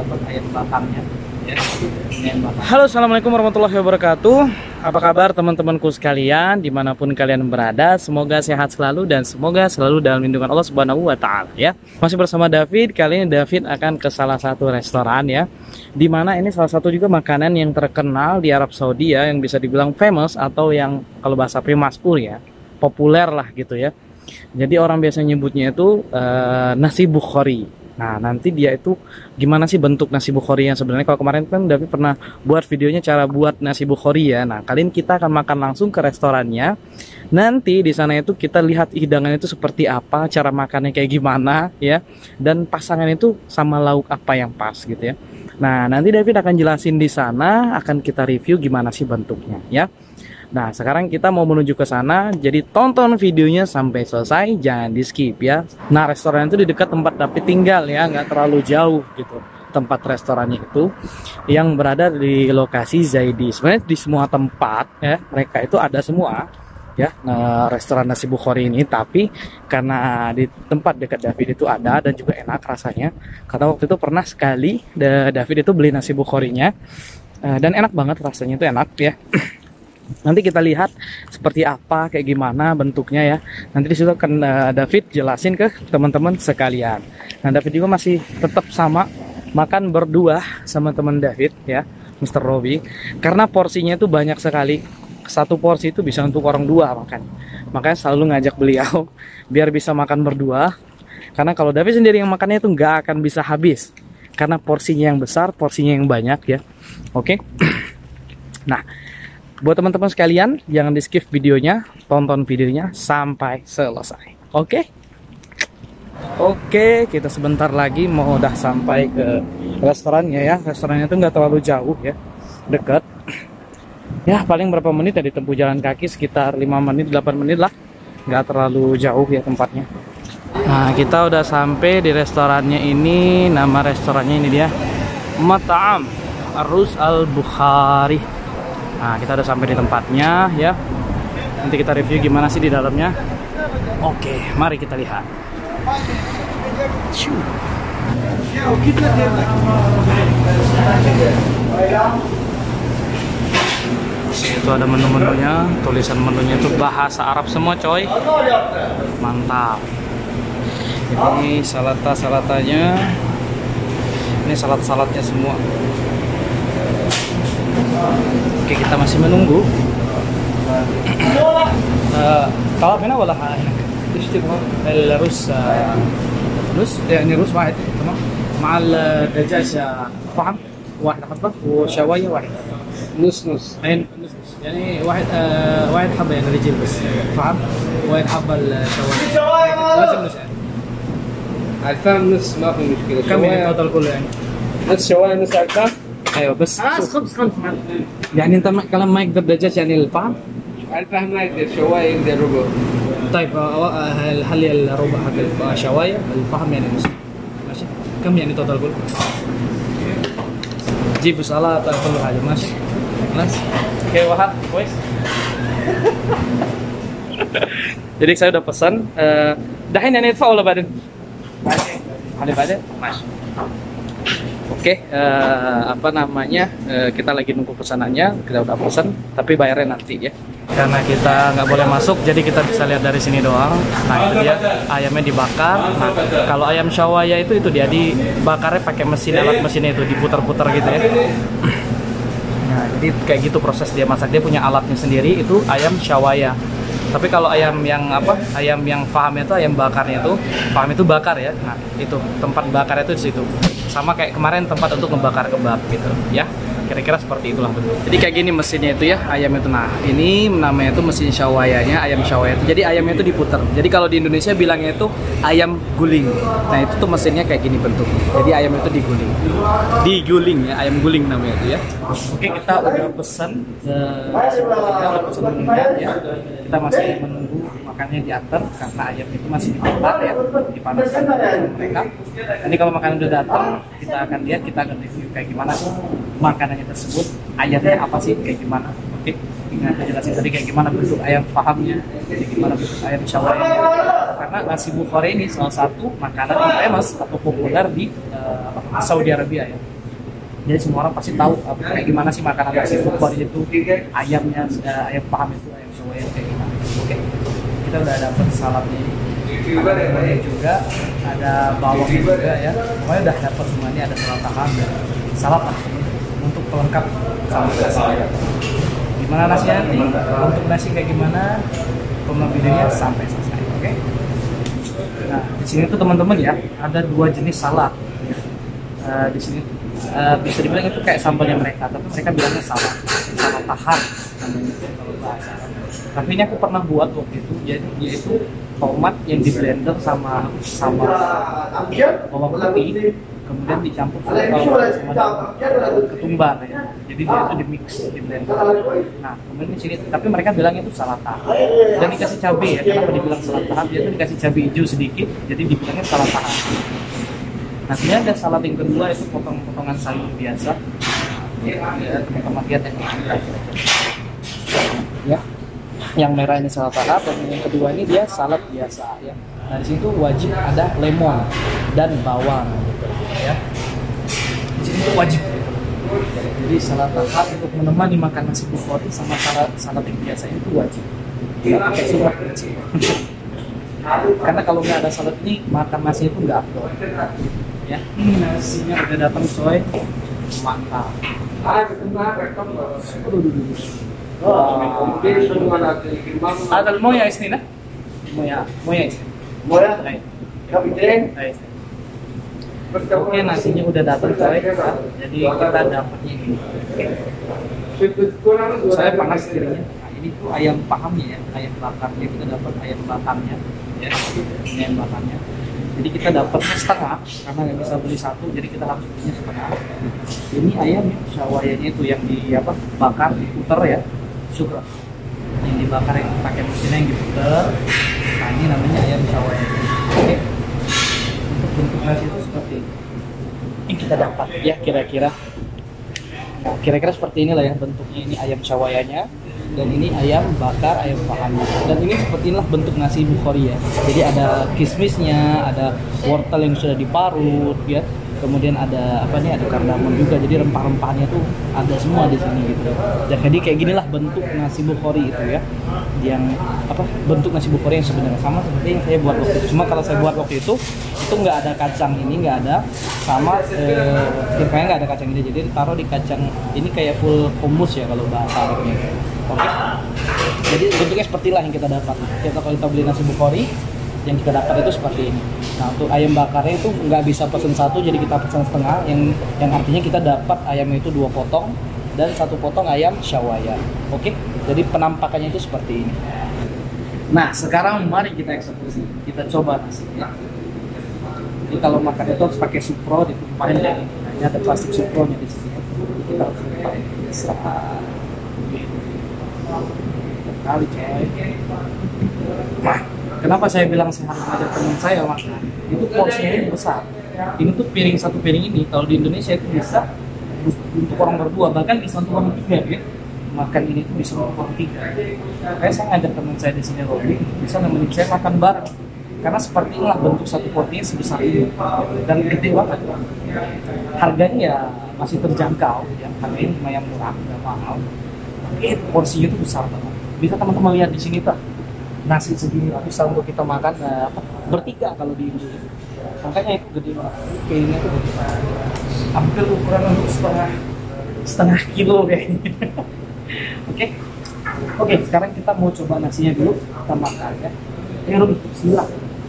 dapat ayam bakarnya ya. Halo, assalamualaikum warahmatullahi wabarakatuh. Apa kabar teman-temanku sekalian dimanapun kalian berada? Semoga sehat selalu dan semoga selalu dalam lindungan Allah Subhanahu wa Ta'ala ya. Masih bersama David. Kali ini David akan ke salah satu restoran ya, dimana ini salah satu juga makanan yang terkenal di Arab Saudi ya, yang bisa dibilang famous atau yang kalau bahasa primaskur ya, populer lah gitu ya. Jadi orang biasa nyebutnya itu nasi Bukhari. Nah, nanti dia itu gimana sih bentuk nasi Bukhari yang sebenarnya. Kalau kemarin kan David pernah buat videonya cara buat nasi Bukhari ya. Nah, kali ini kita akan makan langsung ke restorannya. Nanti di sana itu kita lihat hidangan itu seperti apa, cara makannya kayak gimana ya, dan pasangan itu sama lauk apa yang pas gitu ya. Nah, nanti David akan jelasin di sana, akan kita review gimana sih bentuknya ya. Nah, sekarang kita mau menuju ke sana, jadi tonton videonya sampai selesai, jangan di skip ya. Nah, restoran itu di dekat tempat David tinggal ya, nggak terlalu jauh gitu. Tempat restorannya itu yang berada di lokasi Zaidi. Sebenarnya di semua tempat ya, mereka itu ada semua ya, restoran nasi Bukhari ini. Tapi karena di tempat dekat David itu ada dan juga enak rasanya. Karena waktu itu pernah sekali David itu beli nasi Bukharinya dan enak banget rasanya, itu enak ya. Nanti kita lihat seperti apa, kayak gimana bentuknya ya. Nanti disitu akan David jelasin ke teman-teman sekalian. Nah, David juga masih tetap sama makan berdua sama teman David ya, Mr. Robi. Karena porsinya itu banyak sekali. Satu porsi itu bisa untuk orang dua makan. Makanya selalu ngajak beliau biar bisa makan berdua. Karena kalau David sendiri yang makannya itu nggak akan bisa habis. Karena porsinya yang besar, porsinya yang banyak ya. Oke. Nah, buat teman-teman sekalian, jangan di skip videonya, tonton videonya sampai selesai. Oke? Oke, kita sebentar lagi mau udah sampai ke restorannya ya. Restorannya itu nggak terlalu jauh ya, dekat. Ya, paling berapa menit ya ditempuh jalan kaki, sekitar 5 menit, 8 menit lah. Nggak terlalu jauh ya tempatnya. Nah, kita udah sampai di restorannya ini. Nama restorannya ini dia, Mat'am Arus Al-Bukhari. Nah, kita udah sampai di tempatnya ya. Nanti kita review gimana sih di dalamnya. Oke, mari kita lihat. Itu ada menu-menunya, tulisan menunya itu bahasa Arab semua coy. Mantap. Ini salatanya. Ini salat-salatnya semua. Oke, kita masih menunggu. Kalau mana ولا هناك تشتغل الرز رز يعني رز واحد تمام مع الدجاج فحم واحد حبة وشواية واحد نص يعني واحد واحد حبة يعني رجل بس فحم واحد حبة الشواية لازم نص يعني الفهم نص ما في مشكلة كم يعني التوتال كله يعني نص شواية نص الفهم ايوه بس خمس يعني انت كلام ما يقدر دجاج يعني الفحم الفهم ما يقدر شواية يقدر ربع طيب هل الربع حق الشوايه الفحم يعني نص ماشي كم يعني توتال كله جيب سلطه كل حاجه ماشي خلاص oke Wahab boys. Jadi saya udah pesan dahin yang itu ولا بعدين بعدين ماشي. Oke, apa namanya, kita lagi nunggu pesanannya, kita udah pesan, tapi bayarnya nanti ya. Karena kita nggak boleh masuk, jadi kita bisa lihat dari sini doang. Nah, itu dia ayamnya dibakar. Nah, kalau ayam syawaya itu dia dibakarnya pakai mesin, alat mesinnya itu diputar-putar gitu ya. Nah, jadi kayak gitu proses dia masak. Dia punya alatnya sendiri, itu ayam syawaya. Tapi kalau ayam yang faham itu, ayam bakarnya itu, faham itu bakar ya. Nah, itu tempat bakar itu di situ. Sama kayak kemarin tempat untuk ngebakar kebab gitu ya. Kira-kira seperti itulah bentuk. Jadi kayak gini mesinnya itu ya, ayam itu. Nah, ini namanya itu mesin syawayanya, ayam syawaya itu. Jadi ayamnya itu diputar. Jadi kalau di Indonesia bilangnya itu ayam guling. Nah, itu tuh mesinnya kayak gini bentuk. Jadi ayam itu diguling. Diguling ya, ayam guling namanya itu ya. Oke, kita udah pesan ya. Kita masih menunggu makannya diantar karena ayam itu masih dibakar ya, dipanaskan sama mereka. Ini kalau makanan udah datang, kita akan lihat, kita akan review kayak gimana sih makanannya tersebut, ayamnya apa sih, kayak gimana. Oke, ini aku jelasin tadi kayak gimana bentuk ayam fahamnya, kayak gimana bentuk ayam syawainya. Karena nasi Bukhari ini salah satu makanan yang famous atau populer di Saudi Arabia ya. Jadi semua orang pasti tahu kayak gimana sih makanan nasi Bukhari itu, ayamnya, ayam paham itu, ayam shawaya kayak gimana. Oke, kita udah dapat saladnya ini, ada lemonnya juga, ada bawangnya juga ya. Pokoknya udah dapat semuanya, ada salad tahap dan salad lah untuk pelengkap sama nasi. Gimana nasinya nanti? Untuk nasi kayak gimana? Tonton videonya sampai selesai. Oke. Nah, di sini tuh teman-teman ya, ada 2 jenis salad. Di sini bisa dibilang itu kayak sambalnya mereka, tapi mereka bilangnya salad tahar namanya kalau bahasa. Tapi ini aku pernah buat waktu itu, jadi dia itu tomat yang di blender sama bawang putih, kemudian dicampur sama ketumbar ya. Jadi dia itu di mix di blender. Nah, kemudian di sini tapi mereka bilangnya itu salad tahar. Dan dikasih cabai ya. Kenapa dibilang salad tahar? Dia itu dikasih cabai hijau sedikit, jadi dibilangnya salad tahar. Nah, kemudian ada salad yang kedua itu potong-potongan sayur biasa. Ya, teman-teman lihat ya. Yang merah ini salad tahar dan yang kedua ini dia salad biasa ya. Nah, di situ wajib ada lemon dan bawang gitu ya. Di sini tuh wajib gitu. Jadi salad tahar untuk menemani makan nasi Bukhari sama salad yang biasa itu wajib. Nggak pakai surat karena kalau nggak ada salad ini makan nasi itu nggak afdol. Ya, nasinya udah datang coy, mantap. Ada moya ini nah? Moya ini. Oke, nasinya udah datang coy. Jadi kita dapatnya ini. Saya panas kirinya. Nah, ini tuh ayam pahamnya ya, ayam bakarnya. Kita dapat ayam bakarnya, ya. Ini ayam bakarnya. Jadi kita dapatnya setengah karena nggak bisa beli satu, jadi kita harus belinya setengah. Ini ayam shawayanya itu yang bakar, diputer ya, syukur. Yang dibakar yang pakai mesinnya yang diputer. Nah, ini namanya ayam shawaya. Oke. Untuk bentuk nasi itu seperti ini. Ini kita dapat ya kira-kira. Nah, kira-kira seperti inilah ya bentuknya. Ini ayam shawayanya. Dan ini ayam bakar, ayam pahamnya. Dan ini seperti inilah bentuk nasi Bukhari ya. Jadi ada kismisnya, ada wortel yang sudah diparut ya. Kemudian ada ada kardamom juga. Jadi rempah-rempahnya tuh ada semua di sini gitu. Jadi kayak ginilah bentuk nasi Bukhari itu ya. Yang bentuk nasi Bukhari yang sebenarnya sama seperti yang saya buat waktu itu. Cuma kalau saya buat waktu itu nggak ada kacang ini, nggak ada sama kayaknya nggak ada kacang ini. Jadi ditaruh di kacang ini kayak full hummus ya kalau bahasa Arabnya. Oke. Jadi bentuknya seperti lah yang kita dapat. Kalau kita beli nasi Bukhari, yang kita dapat itu seperti ini. Nah, untuk ayam bakarnya itu nggak bisa pesen satu, jadi kita pesen setengah. Yang artinya kita dapat ayamnya itu 2 potong dan 1 potong ayam shawaya. Oke. Jadi penampakannya itu seperti ini. Nah, sekarang mari kita eksekusi. Kita coba nasi ya. Jadi kalau makan itu harus pakai supro, ditumpahin kayak gini. Nah, ini ada plastik supronya di sini. Kita harus tumpahin. Kali coy. Nah, kenapa saya bilang saya harus ngajak teman saya makan? Itu porsinya ini besar. Ini tuh satu piring ini kalau di Indonesia itu bisa untuk orang berdua, bahkan bisa untuk orang 3 ya. Makan ini tuh bisa untuk orang 3. Makanya saya ngajak teman saya di sini Robi bisa nemenin saya makan bareng. Karena seperti inilah bentuk satu porsinya sebesar ini dan gede banget. Harganya ya masih terjangkau ya. Harganya lumayan murah, nggak mahal. Tapi porsinya itu besar banget. Bisa teman-teman lihat di sini tuh nasi segini bisa untuk kita makan bertiga kalau di Indonesia. Makanya itu gede banget. Kayaknya itu gede banget. Hampir ukuran untuk setengah kilo kayaknya. Oke, sekarang kita mau coba nasinya dulu, kita makan ya. Ruby, bismillah.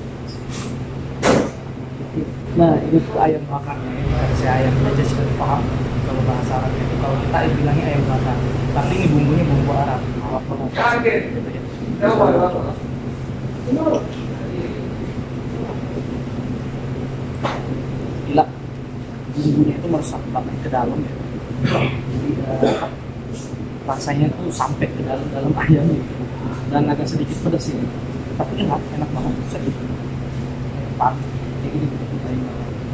Nah, ini tuh ayam bakarnya. Ini saya ayam aja sudah paham kalau bahasa Arabnya itu. Kalau kita bilangnya ayam bakar, tapi ini bumbunya bumbu Arab. Gila, bumbunya itu meresap banget ke dalam ya. Jadi rasanya tuh sampai ke dalam ayam gitu. Dan agak sedikit pedas ini, tapi enak banget. Sedikit pak, kayak gini kita ini.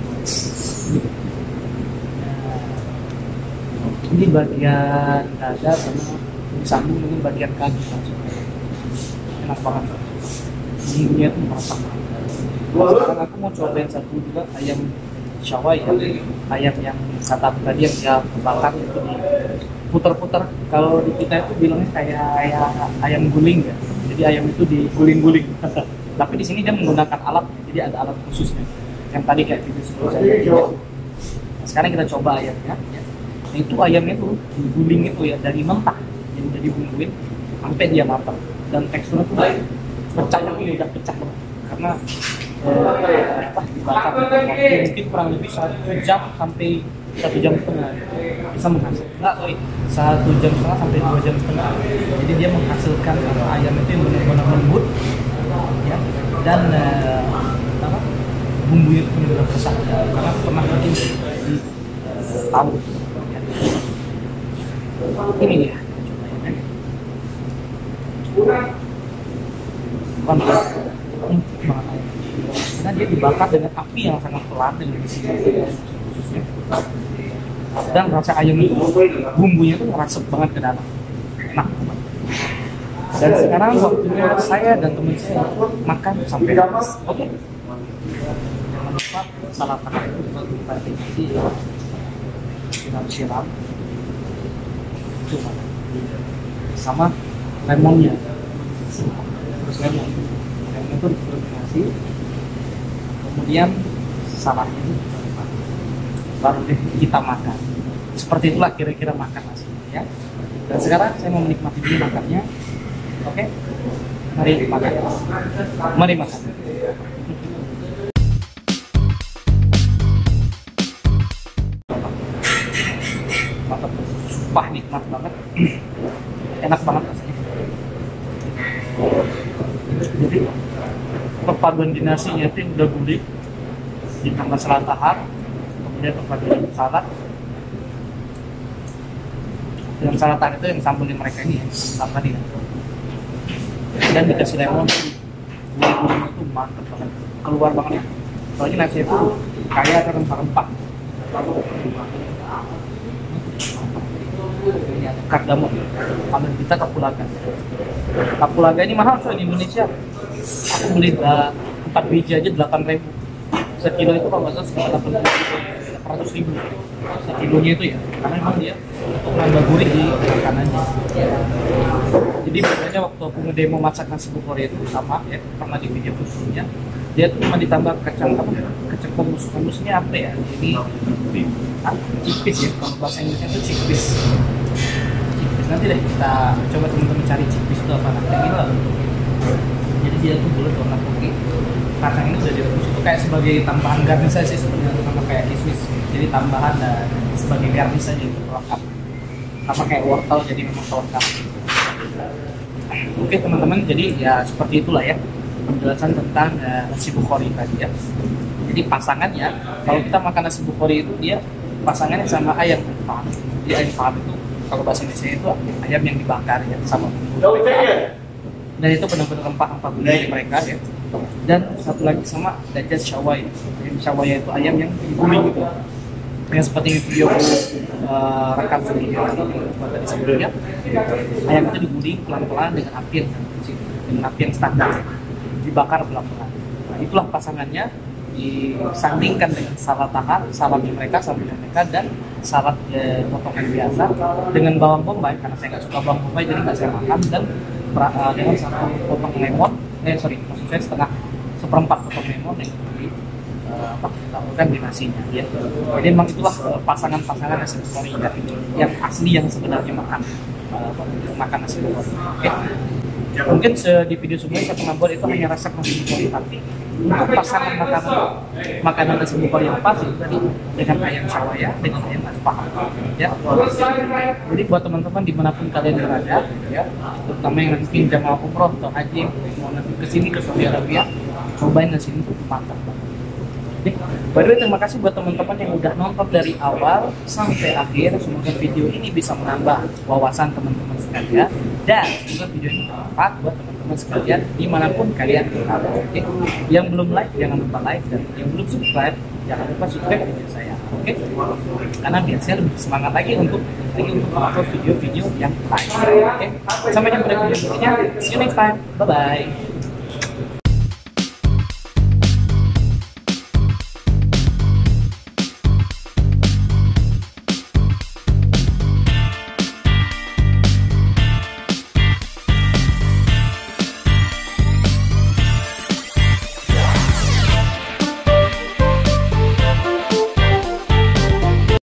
Ini bagian dada sama sambung, ini bagian kaki langsung. Enak banget. Bumbunya tuh meresap. Sekarang aku mau cobain satu juga ayam syawai ya, ayam yang kata tadi yang dia bakar itu diputar-putar. Kalau di kita itu bilangnya kayak ayam guling ya. Jadi ayam itu diguling-guling. Tapi di sini dia menggunakan alat, jadi ada alat khususnya. Yang tadi kayak video sebelumnya. Nah, sekarang kita coba ayamnya. Ya. Nah, itu ayamnya tuh diguling itu ya dari mentah, jadi udah dibumbuin sampai dia matang. Dan teksturnya tuh pecahnya tuh udah pecah karena dibakar mungkin kurang lebih 1 jam sampai 1 jam setengah bisa menghasilkan 1 jam setengah sampai 2 jam setengah. Jadi dia menghasilkan ayam itu yang benar-benar lembut ya, dan bumbunya itu benar-benar besar ya, karena pernah bikin di tahu ya. Ini dia banget karena dia dibakar dengan api yang sangat pelan dengan khususnya, dan rasa ayam itu bumbunya itu ngerasep banget ke dalam, enak banget. Dan sekarang waktunya saya dan teman saya makan sampai habis. Oke. Jangan lupa salah pakai itu kita siram cuma sama lemonnya, terus lemon itu dikombinasi, kemudian salahnya itu baru deh kita makan. Seperti itulah kira-kira makan nasinya ya. Dan sekarang saya mau menikmati dulu makannya. Oke, mari makan. Mari makan. Mantap, sumpah nikmat banget, enak banget rasanya. Jadi perpaduan di nasinya itu udah gurih, ditambah salad tahar, kemudian perpaduan salad. Dan salad tahar itu yang sambelnya mereka ini ya, sama tadi ya. Dan dikasih lemon, gurih-gurihnya itu mantap banget, keluar banget ya. Soalnya nasi itu kaya akan rempah-rempah. Ini ada kardamom, kalau kita kapulaga ini mahal soal di Indonesia. Aku beli 4 biji aja 8.000. Sekilo itu kalau nggak salah sekitar 800.000 sekilonya itu ya, karena memang dia untuk nambah gurih di makanannya. Jadi biasanya waktu aku ngedemo masak nasi bukhori itu sama ya, pernah di video sebelumnya, dia tuh cuma ditambah kacang komus-komusnya apa ya, ini cipis ya, kalau bahasa Inggrisnya itu cipis. Nanti deh kita coba teman-teman cari cipis itu apa nanti gitu. Jadi dia tuh bulat warna putih, kacang ini udah direbus itu kayak sebagai tambahan garnish aja sih sebenarnya, sama kayak kismis. Jadi tambahan sebagai garnish aja itu pelengkap, sama kayak wortel, jadi memang pelengkap. Oke teman-teman, jadi ya seperti itulah ya penjelasan tentang nasi bukhori tadi ya. Jadi pasangannya, kalau kita makan nasi bukhori itu dia pasangannya sama ayam farm. Jadi ayam farm itu kalau bahasa Indonesia itu ayam yang dibakar ya, sama bumbu. Dan itu benar-benar rempah-rempah budaya mereka ya. Dan satu lagi sama dajjal syawai. Ayam syawai itu ayam yang diguling gitu. Yang seperti video rekam sebelumnya tadi, ayam itu diguling pelan-pelan dengan api yang standar, dibakar pelan-pelan. Nah, itulah pasangannya, disandingkan dengan salad tahar, saladnya mereka, sambelnya mereka, dan salad potongan biasa dengan bawang bombay, karena saya nggak suka bawang bombay jadi nggak saya makan, dan dengan satu potong lemon, maksud saya seperempat potong lemon yang ditaburkan di nasinya ya. Jadi memang itulah pasangan-pasangan nasi bukhori yang asli yang sebenarnya makan nasi bukhori. Oke. Mungkin di video sebelumnya saya pernah buat itu hanya resep nasi bukhori, tapi untuk pasangan makanan nasi bukhori yang pas itu tadi dengan ayam syawaya, dengan ayam paham ya. Jadi buat teman-teman dimanapun kalian berada ya, terutama yang nanti jamaah umroh atau haji mau nanti kesini ke Saudi Arabia, cobain nasi ini, mantap banget. By the way, terima kasih buat teman-teman yang udah nonton dari awal sampai akhir. Semoga video ini bisa menambah wawasan teman-teman sekalian, dan semoga video ini bermanfaat buat teman-teman sekalian dimanapun kalian berada. Oke, yang belum like jangan lupa like, dan yang belum subscribe jangan lupa subscribe video saya. Oke, karena biar saya lebih semangat lagi untuk upload video-video yang lain. Oke, sampai jumpa di video berikutnya. See you next time. Bye bye.